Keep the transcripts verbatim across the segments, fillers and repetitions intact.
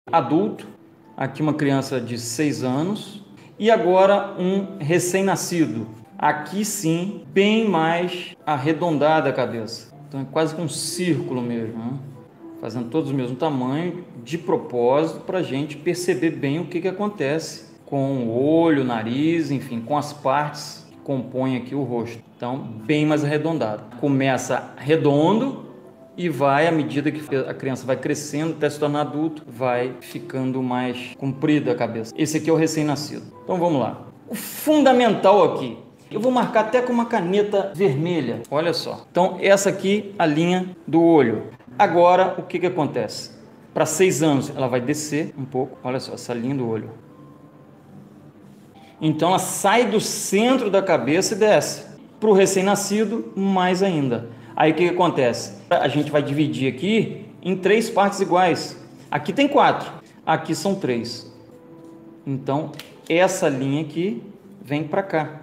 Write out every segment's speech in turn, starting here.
adulto, aqui uma criança de seis anos e agora um recém-nascido. Aqui sim, bem mais arredondada a cabeça. Então é quase que um círculo mesmo, né? Fazendo todos o mesmo tamanho, de propósito, para a gente perceber bem o que, que acontece com o olho, o nariz, enfim, com as partes que compõem aqui o rosto. Então, bem mais arredondado. Começa redondo e vai, à medida que a criança vai crescendo, até se tornar adulto, vai ficando mais comprida a cabeça. Esse aqui é o recém-nascido. Então, vamos lá. O fundamental aqui, eu vou marcar até com uma caneta vermelha, olha só. Então, essa aqui, a linha do olho. Agora, o que que acontece? Para seis anos, ela vai descer um pouco, olha só, essa linha do olho. Então, ela sai do centro da cabeça e desce. Para o recém-nascido, mais ainda. Aí, o que que acontece? A gente vai dividir aqui em três partes iguais. Aqui tem quatro, aqui são três. Então, essa linha aqui vem para cá.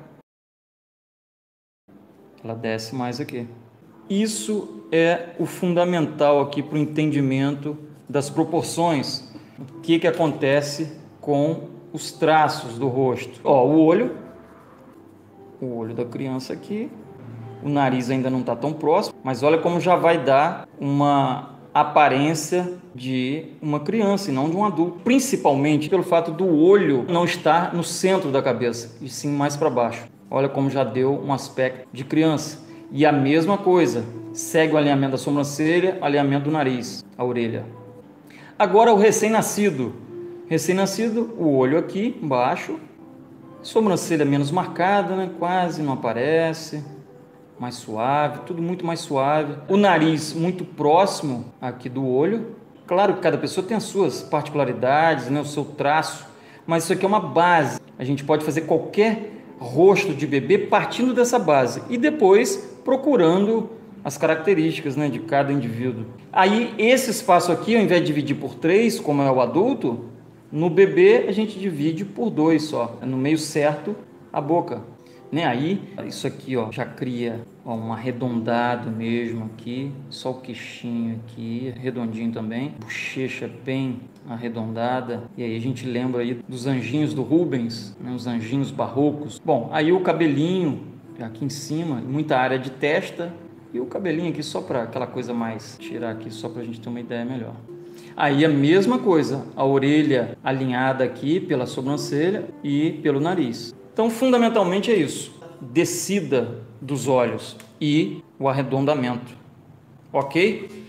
Ela desce mais aqui. Isso é o fundamental aqui para o entendimento das proporções. O que que acontece com os traços do rosto? Ó, o olho, o olho da criança aqui, o nariz ainda não está tão próximo, mas olha como já vai dar uma aparência de uma criança e não de um adulto, principalmente pelo fato do olho não estar no centro da cabeça, e sim mais para baixo. Olha como já deu um aspecto de criança. E a mesma coisa, segue o alinhamento da sobrancelha, alinhamento do nariz, a orelha. Agora o recém-nascido. Recém-nascido, o olho aqui embaixo, sobrancelha menos marcada, né? Quase não aparece, mais suave, tudo muito mais suave. O nariz muito próximo aqui do olho. Claro que cada pessoa tem as suas particularidades, né? O seu traço, mas isso aqui é uma base. A gente pode fazer qualquer rosto de bebê partindo dessa base e depois procurando as características, né, de cada indivíduo. Aí esse espaço aqui, ao invés de dividir por três, como é o adulto, no bebê a gente divide por dois só, no meio certo a boca, né? Aí isso aqui, ó, já cria, ó, um arredondado mesmo aqui, só o queixinho aqui, redondinho também, bochecha bem arredondada, e aí a gente lembra aí dos anjinhos do Rubens, né, os anjinhos barrocos. Bom, aí o cabelinho aqui em cima, muita área de testa, e o cabelinho aqui só para aquela coisa mais, tirar aqui só para a gente ter uma ideia melhor. Aí a mesma coisa, a orelha alinhada aqui pela sobrancelha e pelo nariz. Então, fundamentalmente é isso, descida dos olhos e o arredondamento, ok?